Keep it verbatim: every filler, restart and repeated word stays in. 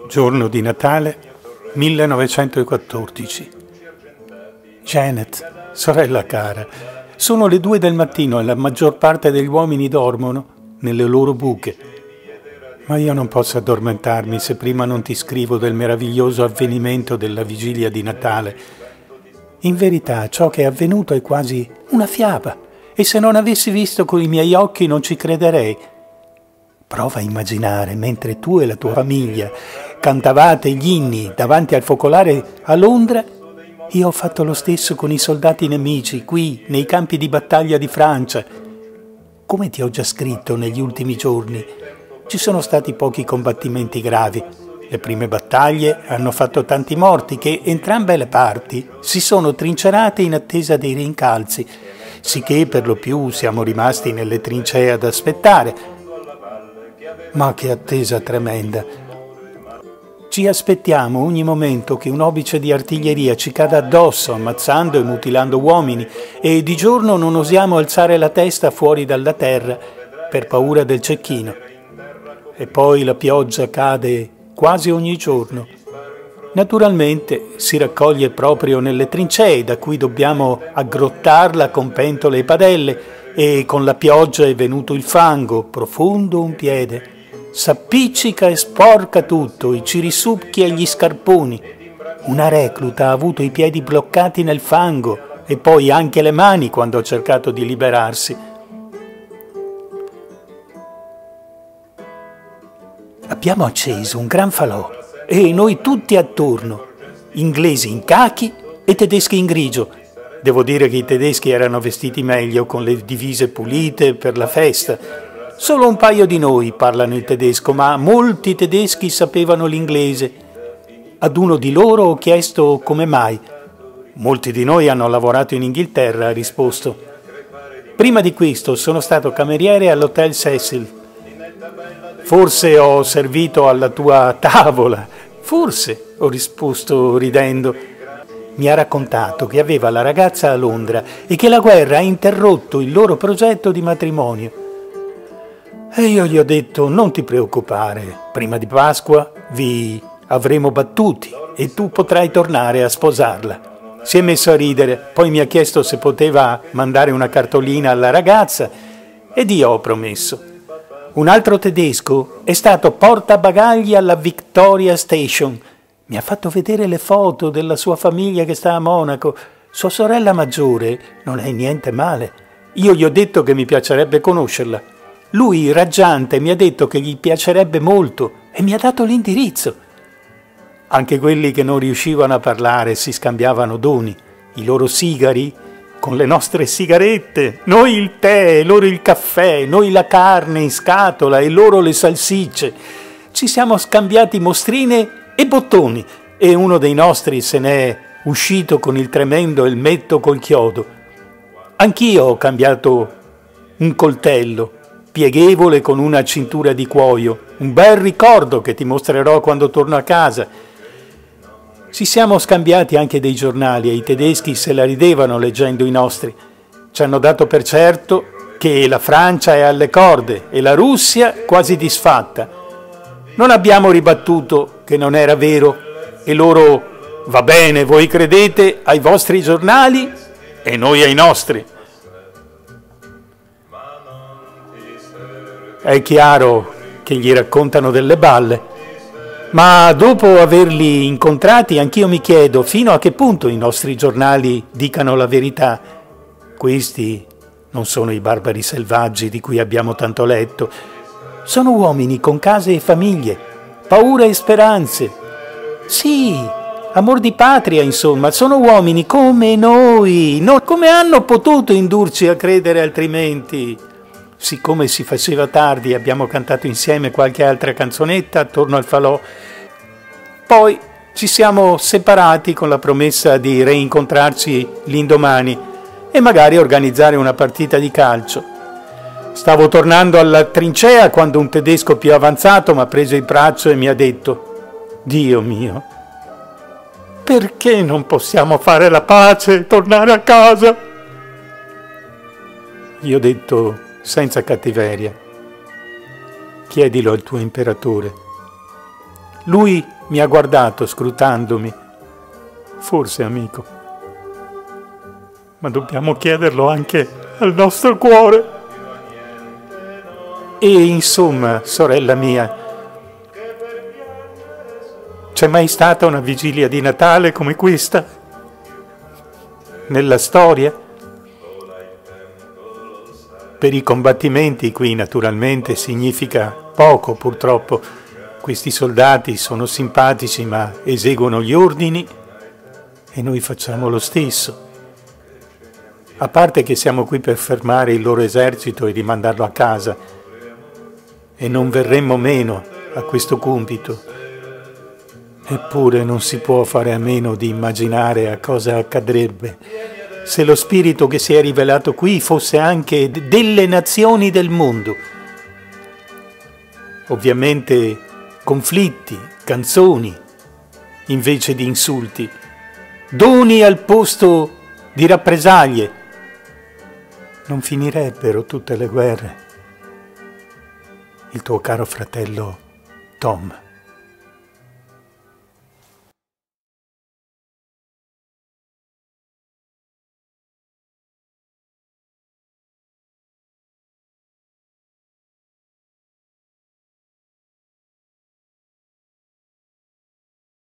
Giorno di Natale millenovecentoquattordici. Janet, sorella cara, sono le due del mattino e la maggior parte degli uomini dormono nelle loro buche. Ma io non posso addormentarmi se prima non ti scrivo del meraviglioso avvenimento della vigilia di Natale. In verità ciò che è avvenuto è quasi una fiaba e se non avessi visto con i miei occhi non ci crederei. Prova a immaginare, mentre tu e la tua famiglia cantavate gli inni davanti al focolare a Londra, io ho fatto lo stesso con i soldati nemici qui, nei campi di battaglia di Francia. Come ti ho già scritto negli ultimi giorni, ci sono stati pochi combattimenti gravi. Le prime battaglie hanno fatto tanti morti che entrambe le parti si sono trincerate in attesa dei rincalzi, sicché per lo più siamo rimasti nelle trincee ad aspettare. Ma che attesa tremenda! Ci aspettiamo ogni momento che un obice di artiglieria ci cada addosso, ammazzando e mutilando uomini, e di giorno non osiamo alzare la testa fuori dalla terra per paura del cecchino. E poi la pioggia cade quasi ogni giorno. Naturalmente si raccoglie proprio nelle trincee, da cui dobbiamo aggrottarla con pentole e padelle, e con la pioggia è venuto il fango, profondo un piede. S'appiccica e sporca tutto, ci risucchia gli scarponi. Una recluta ha avuto i piedi bloccati nel fango e poi anche le mani quando ha cercato di liberarsi. Abbiamo acceso un gran falò e noi tutti attorno, inglesi in cachi e tedeschi in grigio. Devo dire che i tedeschi erano vestiti meglio, con le divise pulite per la festa. Solo un paio di noi parlano il tedesco, ma molti tedeschi sapevano l'inglese. Ad uno di loro ho chiesto come mai. Molti di noi hanno lavorato in Inghilterra, ha risposto. Prima di questo sono stato cameriere all'Hotel Cecil. Forse ho servito alla tua tavola. Forse, ho risposto ridendo. Mi ha raccontato che aveva la ragazza a Londra e che la guerra ha interrotto il loro progetto di matrimonio. E io gli ho detto, non ti preoccupare, prima di Pasqua vi avremo battuti e tu potrai tornare a sposarla. Si è messo a ridere, poi mi ha chiesto se poteva mandare una cartolina alla ragazza ed io ho promesso. Un altro tedesco è stato portabagagli alla Victoria Station. Mi ha fatto vedere le foto della sua famiglia che sta a Monaco. Sua sorella maggiore non è niente male. Io gli ho detto che mi piacerebbe conoscerla. Lui, raggiante, mi ha detto che gli piacerebbe molto e mi ha dato l'indirizzo. Anche quelli che non riuscivano a parlare si scambiavano doni, i loro sigari con le nostre sigarette, noi il tè, loro il caffè, noi la carne in scatola e loro le salsicce. Ci siamo scambiati mostrine e bottoni e uno dei nostri se n'è uscito con il tremendo elmetto col chiodo. Anch'io ho cambiato un coltello pieghevole con una cintura di cuoio, un bel ricordo che ti mostrerò quando torno a casa. Ci siamo scambiati anche dei giornali e i tedeschi se la ridevano leggendo i nostri. Ci hanno dato per certo che la Francia è alle corde e la Russia quasi disfatta. Non abbiamo ribattuto che non era vero e loro, va bene, voi credete ai vostri giornali e noi ai nostri. È chiaro che gli raccontano delle balle, ma dopo averli incontrati anch'io mi chiedo fino a che punto i nostri giornali dicano la verità. Questi non sono i barbari selvaggi di cui abbiamo tanto letto. Sono uomini con case e famiglie, paure e speranze. Sì, amor di patria, insomma, sono uomini come noi. No, come hanno potuto indurci a credere altrimenti? Siccome si faceva tardi, abbiamo cantato insieme qualche altra canzonetta attorno al falò. Poi ci siamo separati con la promessa di reincontrarci l'indomani e magari organizzare una partita di calcio. Stavo tornando alla trincea quando un tedesco più avanzato mi ha preso il braccio e mi ha detto: Dio mio, perché non possiamo fare la pace e tornare a casa? Gli ho detto senza cattiveria: chiedilo al tuo imperatore. Lui mi ha guardato scrutandomi. Forse, amico, ma dobbiamo chiederlo anche al nostro cuore. E insomma, sorella mia, c'è mai stata una vigilia di Natale come questa? Nella storia? Per i combattimenti qui naturalmente significa poco, purtroppo. Questi soldati sono simpatici ma eseguono gli ordini e noi facciamo lo stesso. A parte che siamo qui per fermare il loro esercito e rimandarlo a casa, e non verremmo meno a questo compito. Eppure non si può fare a meno di immaginare a cosa accadrebbe se lo spirito che si è rivelato qui fosse anche delle nazioni del mondo. Ovviamente conflitti, canzoni, invece di insulti, doni al posto di rappresaglie. Non finirebbero tutte le guerre. Il tuo caro fratello Tom.